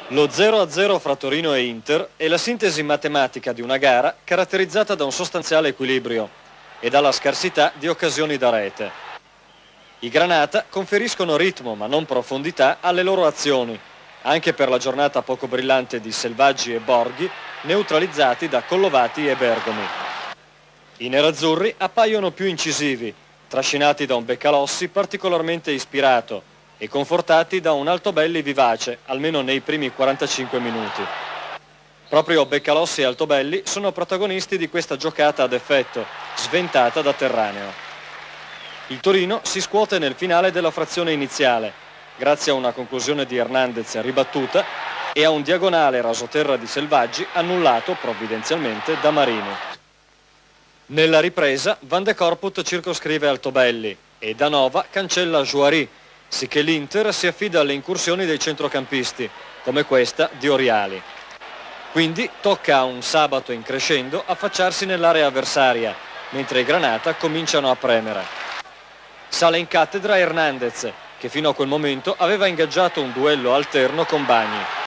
Lo 0-0 fra Torino e Inter è la sintesi matematica di una gara caratterizzata da un sostanziale equilibrio e dalla scarsità di occasioni da rete. I Granata conferiscono ritmo ma non profondità alle loro azioni, anche per la giornata poco brillante di Selvaggi e Borghi, neutralizzati da Collovati e Bergomi. I nerazzurri appaiono più incisivi, trascinati da un Beccalossi particolarmente ispirato e confortati da un Altobelli vivace, almeno nei primi 45 minuti. Proprio Beccalossi e Altobelli sono protagonisti di questa giocata ad effetto, sventata da Terraneo. Il Torino si scuote nel finale della frazione iniziale, grazie a una conclusione di Hernandez ribattuta e a un diagonale rasoterra di Selvaggi annullato provvidenzialmente da Marini. Nella ripresa Van de Corput circoscrive Altobelli e Danova cancella Juari, sicché l'Inter si affida alle incursioni dei centrocampisti, come questa di Oriali. Quindi tocca a un Sabato in crescendo affacciarsi nell'area avversaria, mentre i Granata cominciano a premere. Sale in cattedra Hernandez, che fino a quel momento aveva ingaggiato un duello alterno con Bagni.